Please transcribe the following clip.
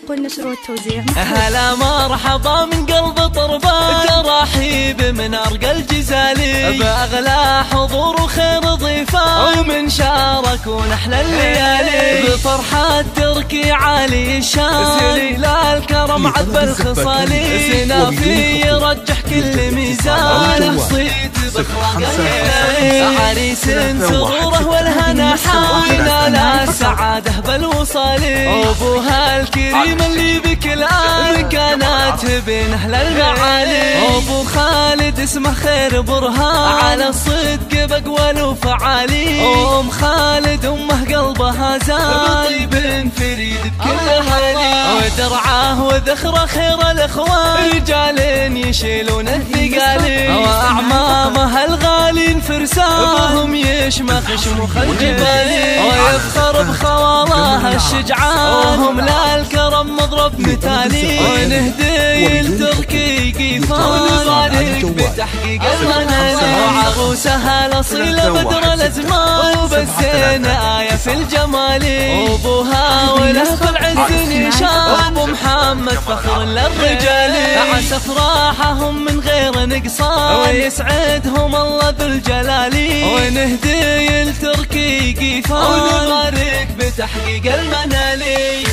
والنشر والتوزيع. هلا مرحبا من قلب طربان، ترحيب من أرقى الجزالي، بأغلى حضور وخير ضيفان، ومن شاركون أحلى الليالي، بفرحة تركي عالي الشان، سليل الكرم عذب الخصالي، سنافي يرجح كل ميزانه، صيت بخلق عريس سروره والهنا حاينا لا السعادة بالوصالي، أبوها الكريم اللي بكل آن كانت بين أهل المعالي، أبو خالد اسمه خير برهان، على الصدق بقول وفعالي، أم خالد أمه قلبها زان، طيب فريد بكل حالي، ودرعه وذخره خير الأخوان، رجال يشيلون الثقالي، وأعمامه الغالين فرسان، بهم يشمخ شموخ الجبالي، ويفخر بخواله الشجعان، وهم للكرم مضرب مثالي، ونهدي لتركي قيفان، ونبارك بتحقيق المنالي، وعروسها الأصيلة بدر الأزمان، وبسينا آية في الجمال، أبوها وله بالعز نشان، أبو محمد فخر للرجال، عسى أفراحهم من غير نقصان، ويسعدهم الله ذو الجلال، ونهدي لتركي قيفان، ونبارك بتحقيق المنالي.